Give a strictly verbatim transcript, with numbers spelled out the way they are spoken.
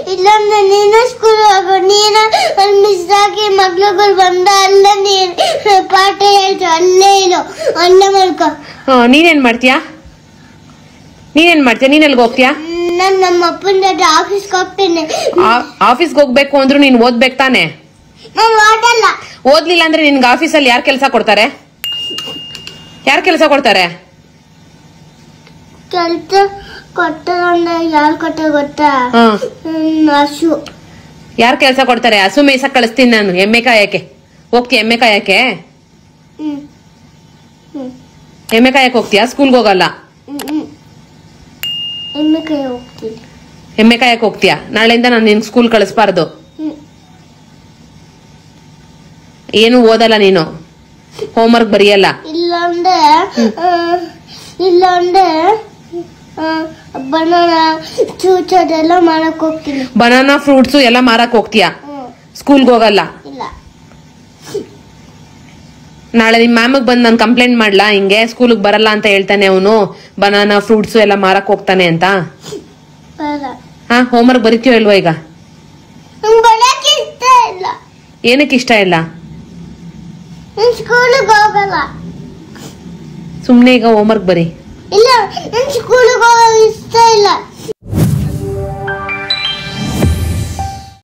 ಇಲ್ಲಂದ್ರೆ ನೀನು ಸ್ಕೂಲ್ ಹೋಗು. ನೀನು ಅಲ್ಲಿ ಮಿಸ್ ಆಗಿ ಮಕ್ಳುಗಳು ಬಂದ ಅಲ್ಲೇ ನೀನ್ ಪಾಠ ಹೇಳ್ತು. ಅಲ್ಲೇ ಇರು, ಅಲ್ಲೇ ಮಾಡ್ಕೊ. ನೀನೇನ್ ಮಾಡ್ತೀಯಾ ನೀನೇನ್ ಮಾಡ್ತೀಯ ನೀನ್ ಎಲ್ಗ ಹೋಗ್ತೀಯಾ? ನಾನ್ ನಮ್ಮ ಅಪ್ಪನ ಜೊತೆ ಆಫೀಸ್ಗೆ ಹೋಗ್ತೀನಿ. ಆಫೀಸ್ಗೆ ಹೋಗ್ಬೇಕು ಅಂದ್ರು ನೀನ್ ಓದ್ಬೇಕು ತಾನೆ? ನಾನು ಓದಲ್ಲ. ಓದ್ಲಿಲ್ಲ ಅಂದ್ರೆ ನಿನ್ಗೆ ಆಫೀಸಲ್ಲಿ ಯಾರು ಕೆಲಸ ಕೊಡ್ತಾರೆ? ಯಾರು ಕೆಲಸ ಕೊಡ್ತಾರೆ? ಕೆಲಸ ಕೊಟ್ಟಂದ್ರೆ ಯಾರು ಕೊಟ್ಟ ಗೊತ್ತಾ? ಹಸು. ಯಾರು ಕೆಲಸ ಕೊಡ್ತಾರೆ? ಹಸು ಮೇಯ್ಸಕ್ ಕಳಿಸ್ತೀನಿ ನಾನು. ಎಮ್ಮೆ ಕಾಯಕ್ಕೆ ಹೋಗ್ತೀಯ? ಎಮ್ಮೆ ಕಾಯಕ್ಕೆ ಎಮ್ಮೆ ಕಾಯಕ್ಕೆ ಹೋಗ್ತೀಯಾ? ಸ್ಕೂಲ್ಗೆ ಹೋಗಲ್ಲ? ಎಮ್ಮೆ ಕಾಯ ಹೋಗ್ತೀನಿ. ಎಮ್ಮೆ ಕಾಯಕ್ಕೆ ಹೋಗ್ತೀಯಾ? ನಾಳೆಯಿಂದ ನಾನು ನಿನ್ ಸ್ಕೂಲ್ ಕಳಿಸ್ಬಾರ್ದು. ಏನು ಓದಲ್ಲ ನೀನು, ಹೋಮ್ವರ್ಕ್ ಬರೆಯಲ್ಲ. ಇಲ್ಲಾಂದ್ರೆ ಇಲ್ಲಾಂದ್ರೆ ಬನಾನಾ ಫ್ರೂಟ್ಸ್ ಅದೆಲ್ಲ ಮಾರಕ್ ಹೋಗ್ತೀನಿ. ಬನಾನಾ ಫ್ರೂಟ್ಸ್ ಎಲ್ಲ ಮಾರಕ್ ಹೋಗ್ತೀಯಾ? ಸ್ಕೂಲ್ಗೆ ಹೋಗಲ್ಲ? ಇಲ್ಲ. ನಾಳೆ ನಿಮ್ ಮ್ಯಾಮಗ್ ಬಂದ್ ನಾನು ಕಂಪ್ಲೇಂಟ್ ಮಾಡ್ಲಾ? ಹಿಂಗೆ ಸ್ಕೂಲ್ಗೆ ಬರಲ್ಲ ಅಂತ ಹೇಳ್ತಾನೆ ಅವನು, ಬನಾನಾ ಫ್ರೂಟ್ಸ್ ಎಲ್ಲ ಮಾರಕ್ ಹೋಗ್ತಾನೆ ಅಂತ. ಹಾ, ಹೋಮ್ವರ್ಕ್ ಬರೀತೀಯೋ ಇಲ್ವೋ ಈಗ? ಇಷ್ಟ ಇಲ್ಲ. ಏನಕ್ಕೆ ಇಷ್ಟ ಇಲ್ಲ? ಸ್ಕೂಲಿಗೆ ಹೋಗಲ್ಲ. ಸುಮ್ನೆ ಈಗ ಹೋಮ್ವರ್ಕ್ ಬರೀ. ಇಲ್ಲ, ಸ್ಕೂಲಿಗೆ ಹೋಗಲ್ಲ ಇಷ್ಟ ಇಲ್ಲ.